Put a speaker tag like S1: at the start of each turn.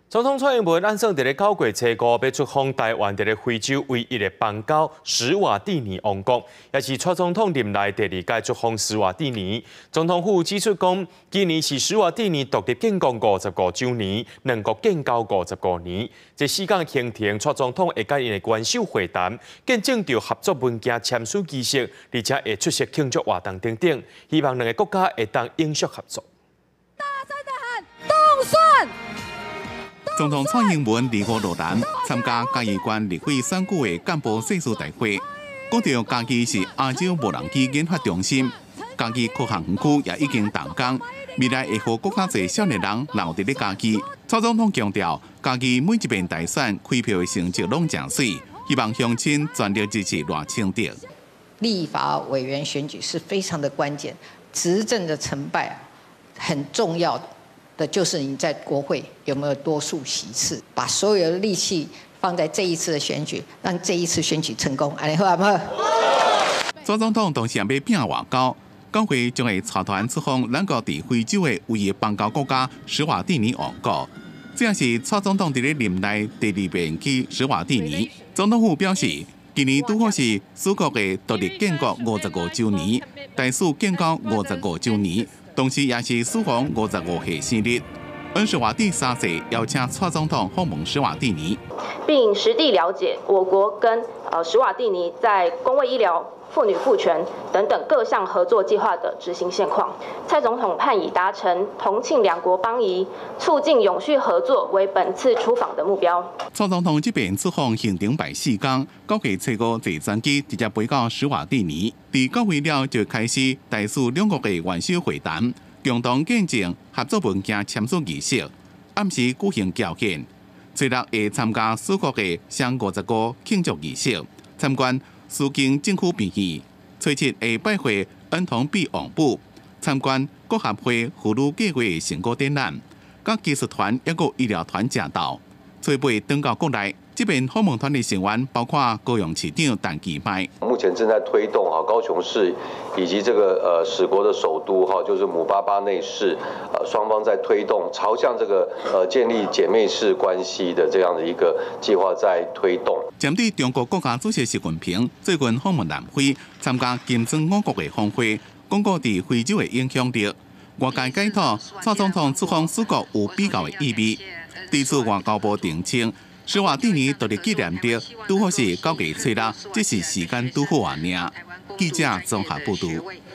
S1: 总统蔡英文按算伫咧9月初5要出访台湾，伫咧非洲唯一的邦交史瓦蒂尼王国，也是蔡总统任内第2届出访史瓦蒂尼。总统府指出讲，今年是史瓦蒂尼独立建国55周年，两国建交55年。这4天行程，蔡总统会甲因的元首会谈，见证到合作文件签署仪式，而且会出席庆祝活动等等，希望两个国家会当永续合作。
S2: 大声的喊动算！
S3: 总统蔡英文25日南参加嘉义县立委选举的干部誓词大会，讲到嘉义是亚洲无人机研发中心，嘉义科学园区也已经动工，未来会让更加侪少年人留伫咧嘉义。蔡总统强调，嘉义每一遍大选开票的成绩拢正水，希望乡亲全力支持赖清德。
S4: 立法委员选举是非常的关键，执政的成败很重要的就是你在国会有没有多数席次，把所有的力气放在这一次的选举，让这一次选举成功。安尼好唔好？
S3: 蔡总统同时也要拼外交，9月将会带团出访咱国伫非洲的唯一邦交国家史瓦蒂尼王国。这也是蔡总统伫咧任内第2遍去史瓦蒂尼。总统府表示，今年拄好是史国的独立建国55周年，大使建交55周年。同时，也是史皇55岁生日。史瓦蒂3世邀请蔡总统访问史瓦蒂尼，
S5: 并实地了解我国跟史瓦蒂尼在公卫医疗、妇女赋权等等各项合作计划的执行现况。蔡总统盼以达成同庆两国邦谊、促进永续合作为本次出访的目标。
S3: 蔡总统这边出访行程排4天，9月初5坐专机直接飞到史瓦蒂尼，伫9月了就开始大使两国的元首会谈，共同见证合作文件签署仪式，暗时举行交献。初6会参加史国的双55庆祝仪式，参观苏经政府病院。初7会拜会恩同庇王府，参观国合会妇女计划的成果展览，甲技术团抑个医疗团正道。初8登到国内，这边访问团的成员包括高雄市长陈其迈。
S6: 目前正在推动高雄市以及这个史国的首都就是姆巴巴内市，双方在推动朝向这个建立姐妹市关系的这样的一个计划在推动。
S3: 针对中国国家主席习近平最近访问南非，参加金砖5国的峰会，讲过伫非洲的影响力。外界解读蔡总统出访史国有比较的意味。这次外交部澄清，史瓦蒂尼独立纪念日拄好是9月初6，只是时间拄好而已。记者综合报道。